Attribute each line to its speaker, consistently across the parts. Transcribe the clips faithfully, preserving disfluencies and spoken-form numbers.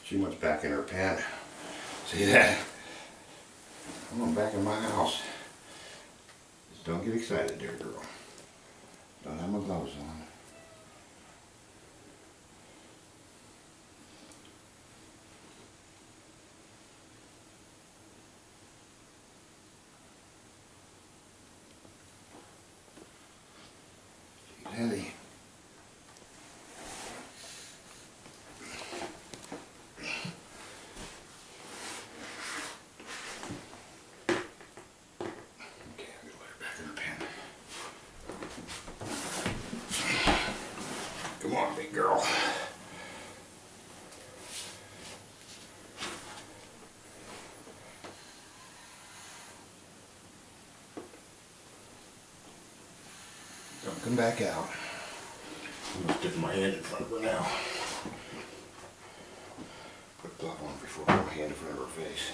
Speaker 1: She went back in her pen. See that? I'm going back in my house. Just don't get excited there, girl. Don't have my gloves on. She's heavy. Come on, big girl. Don't come back out. I'm gonna stick my hand in front of her now. Put a glove on before I put my hand in front of her face.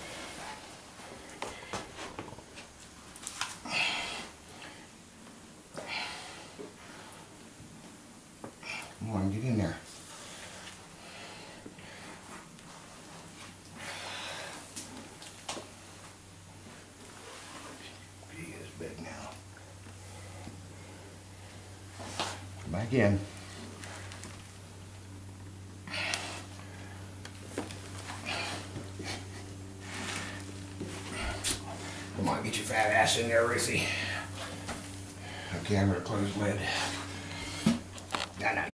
Speaker 1: Come on, get in there. She is big now. Come back in. Come on, get your fat ass in there, Ruthie. Okay, I'm gonna close the lid.